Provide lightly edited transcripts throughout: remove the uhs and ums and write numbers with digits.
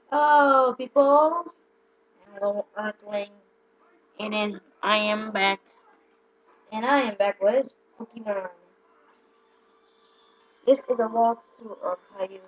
Hello, people. Hello, Earthlings. It is. I am back, and I am back with Pokemon. This is a walkthrough of how you.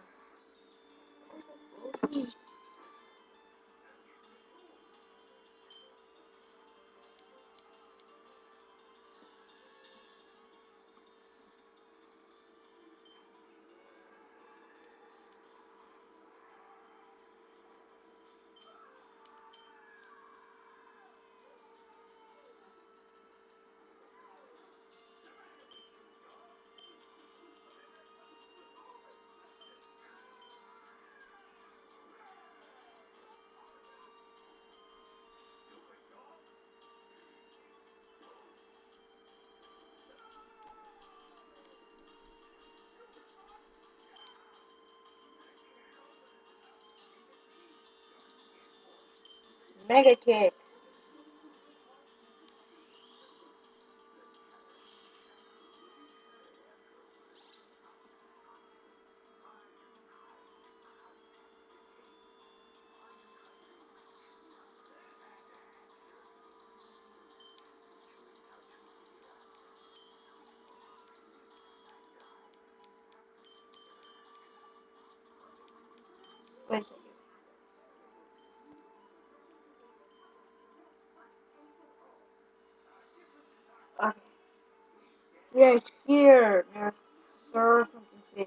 Mega Kick. Wait a second. Okay. We are here near Sir something city.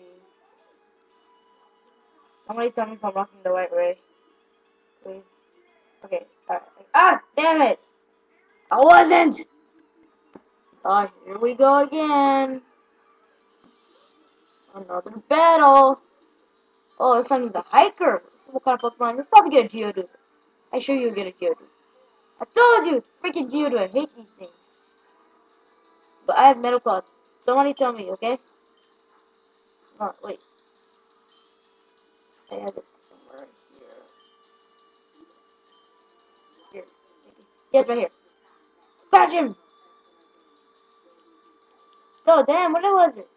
Somebody tell me if I'm walking the right way, please. Okay. Alright. Ah! Damn it! I wasn't! Oh, here we go again. Another battle. Oh, this time he's a hiker. So what kind of Pokemon? You'll probably get a Geodude. I sure you'll get a Geodude. I told you! Freaking Geodude. I hate these things. But I have Metal Claws. Somebody tell me, okay? Oh, wait. I have it somewhere here. Here. Yes, right here. Scratch him! No, damn, what was it?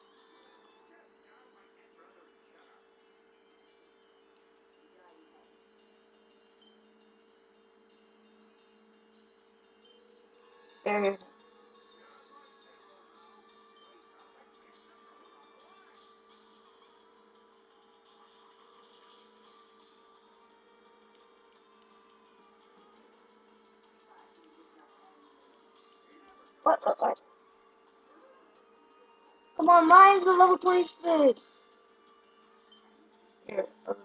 There. What? Come on, mine's a level 26. Here.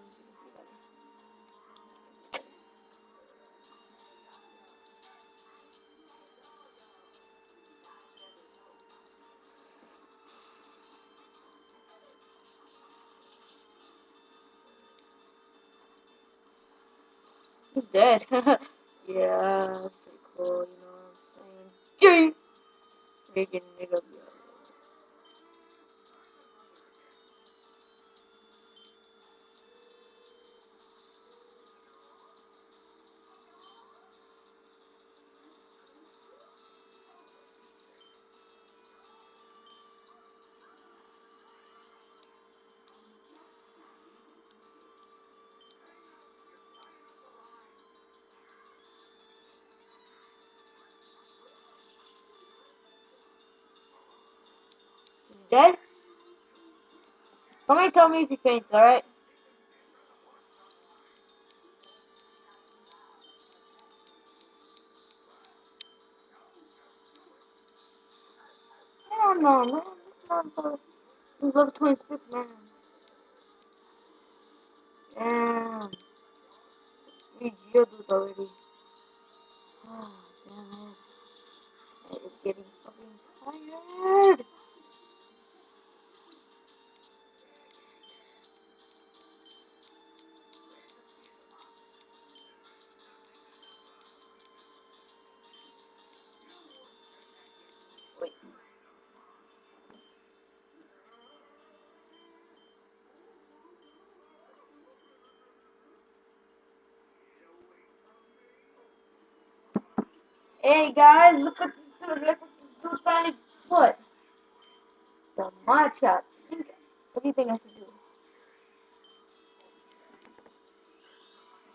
He's dead. Yeah, that's pretty cool, you know what I'm saying? Gee! Freaking nigga. He's dead? Somebody tell me if he faints, alright? I don't know, man. This motherfucker. He's level 26, man. Damn. We Geodude already. Oh, damn it. It is getting fucking tired. Wait. Hey guys, look at this dude. Look what this dude finally put. The matcha. What do you think I should do?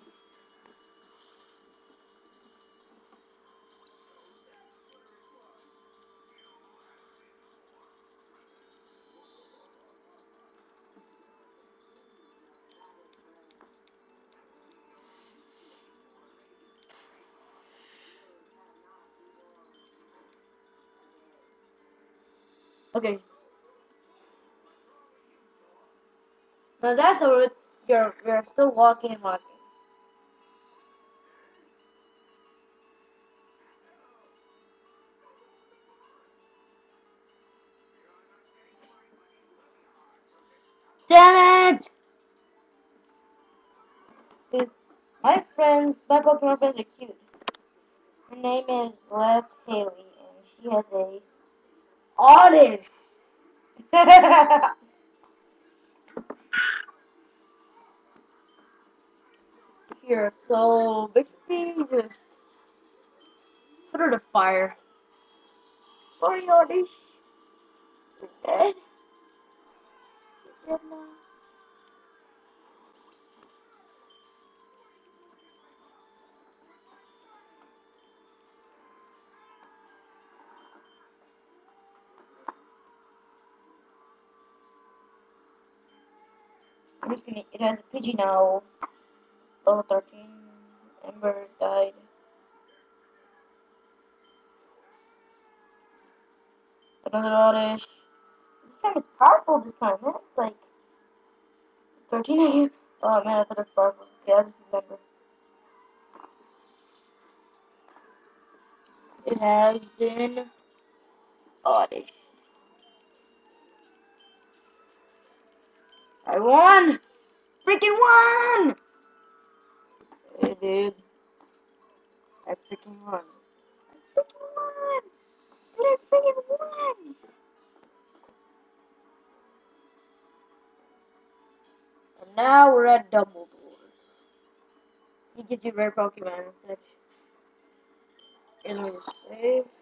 Okay. Now that's over. You're still walking and walking. Damn it! This, my Pokemon friends are cute. Her name is Left Haley, and she has a Oddish. Here, so basically just put her to fire. Sorry, Oddish. You're dead. You're dead now. I'm just gonna. It has a Pidgey now. Level 13. Ember died. Another Oddish. This time it's powerful this time, man. It's like 13 again. Oh man, I thought it's powerful. Okay, I'll just remember. It has been Oddish. I won! Freaking won! Hey dude, I freaking won. I freaking won! Dude, I freaking won! And now we're at Dumbledore's. He gives you rare Pokemon and such. Here's me to save.